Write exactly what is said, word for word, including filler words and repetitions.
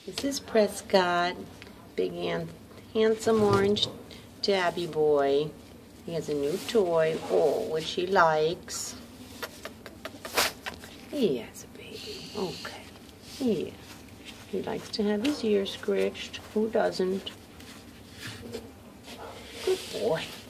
This is Prescott, big and handsome orange tabby boy. He has a new toy, oh, which he likes. He has a baby, okay. Yeah, he likes to have his ears scratched. Who doesn't? Good boy.